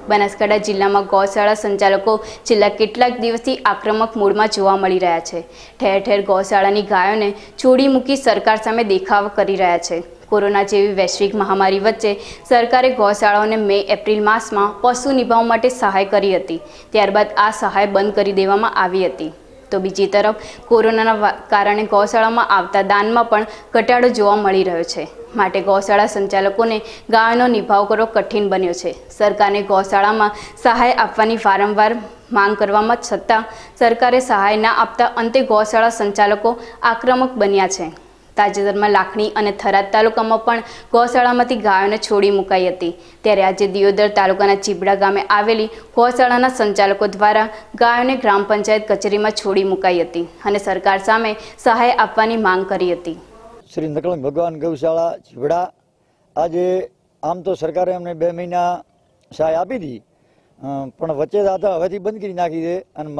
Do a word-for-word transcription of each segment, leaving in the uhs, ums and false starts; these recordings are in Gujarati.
બનાસકાંઠા જિલ્લામાં ગૌશાળા સંચાલકો છેલ્લા કેટલાક દિવસથી આક્રમક મૂડમાં જોવા મળી રહ્યા છે। ઠેર ઠેર ગૌશાળાની ગાયોને છોડી મૂકી સરકાર સામે દેખાવ કરી રહ્યા છે। કોરોના જેવી વૈશ્વિક મહામારી વચ્ચે સરકારે ગૌશાળાઓને મે એપ્રિલ માસમાં પશુ નિભાવ માટે સહાય કરી હતી। ત્યારબાદ આ સહાય બંધ કરી દેવામાં આવી હતી। તો બીજી તરફ કોરોનાના કારણે ગૌશાળામાં આવતા દાનમાં પણ ઘટાડો જોવા મળી રહ્યો છે। માટે ગૌશાળા સંચાલકોને ગાયોનો નિભાવ કરવો કઠિન બન્યો છે। સરકારને ગૌશાળામાં સહાય આપવાની વારંવાર માંગ કરવામાં છતાં સરકારે સહાય ના આપતા અંતે ગૌશાળા સંચાલકો આક્રમક બન્યા છે। તાજેતરમાં લાખણી અને થરાદ તાલુકામાં પણ ગૌશાળામાંથી ગાયોને છોડી મુકાઈ હતી। ત્યારે આજે દિયોદર તાલુકાના ચીબડા ગામે આવેલી ગૌશાળાના સંચાલકો દ્વારા ગાયોને ગ્રામ પંચાયત કચેરીમાં છોડી મુકાઈ હતી અને સરકાર સામે સહાય આપવાની માંગ કરી હતી। શ્રી નકલંગ ભગવાન ગૌશાળા ચીબડા આજે આમ તો સરકારે અમને બે મહિના સહાય આપી હતી, પણ વચ્ચે દાદા હવેથી બંધ કરી નાખી છે અને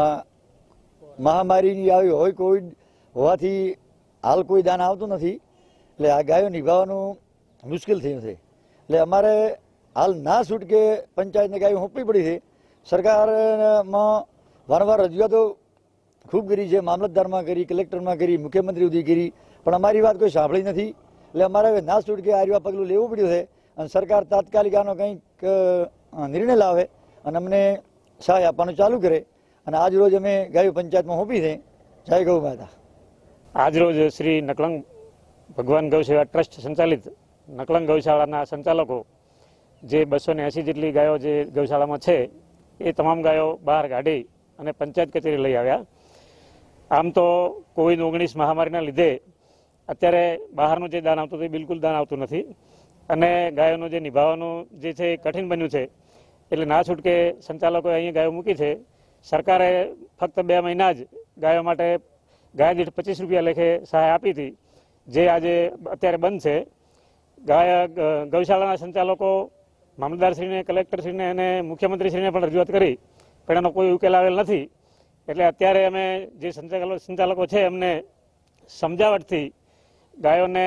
મહામારી આવી હોય કોવિડ હોવાથી હાલ કોઈ દાન આવતું નથી, એટલે આ ગાયો નિભાવવાનું મુશ્કેલ થયું છે। એટલે અમારે હાલ ના છૂટકે પંચાયતને ગાયો સોંપવી પડી છે। સરકારમાં વારંવાર રજૂઆતો ખૂબ કરી છે, મામલતદારમાં કરી, કલેક્ટરમાં કરી, મુખ્યમંત્રી સુધી કરી, પણ અમારી વાત કોઈ સાંભળી નથી। એટલે અમારે હવે ના છૂટકે આ રીવા પગલું લેવું પડ્યું છે અને સરકાર તાત્કાલિક આનો કંઈક નિર્ણય લાવે અને અમને સહાય આપવાનું ચાલુ કરે અને આજ રોજ અમે ગાયો પંચાયતમાં સોંપી છે। જય ગૌ માતા। આજરોજ શ્રી નકલંગ ભગવાન ગૌસેવા ટ્રસ્ટ સંચાલિત નકલંગ ગૌશાળાના સંચાલકો જે બસો ને એંસી જેટલી ગાયો જે ગૌશાળામાં છે એ તમામ ગાયો બહાર કાઢી અને પંચાયત કચેરી લઈ આવ્યા। આમ તો કોવિડ ઓગણીસ મહામારીના લીધે અત્યારે બહારનું જે દાન આવતું હતું એ બિલકુલ દાન આવતું નથી અને ગાયોનું જે નિભાવવાનું જે છે એ કઠિન બન્યું છે। એટલે ના છૂટકે સંચાલકોએ અહીંયા ગાયો મૂકી છે। સરકારે ફક્ત બે મહિના જ ગાયો માટે ગાય દીઠ પચીસ રૂપિયા લેખે સહાય આપી હતી, જે આજે અત્યારે બંધ છે। ગાય ગૌશાળાના સંચાલકો મામલતદારશ્રીને, કલેક્ટરશ્રીને અને મુખ્યમંત્રીશ્રીને પણ રજૂઆત કરી, પણ એનો કોઈ ઉકેલ આવેલ નથી। એટલે અત્યારે અમે જે સંચાલકો સંચાલકો છે એમને સમજાવટથી ગાયોને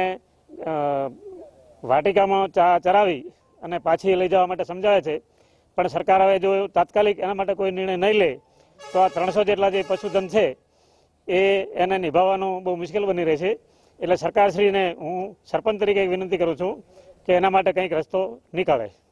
વાટિકામાં ચરાવી અને પાછી લઈ જવા માટે સમજાવે છે, પણ સરકાર હવે જો તાત્કાલિક એના માટે કોઈ નિર્ણય નહીં લે તો આ ત્રણસો જેટલા જે પશુધન છે એ એને નિભાવવાનું બહુ મુશ્કેલ બની રહે છે। એટલે સરકારશ્રીને હું સરપંચ તરીકે વિનંતી કરું છું કે એના માટે કંઈક રસ્તો નીકાળે।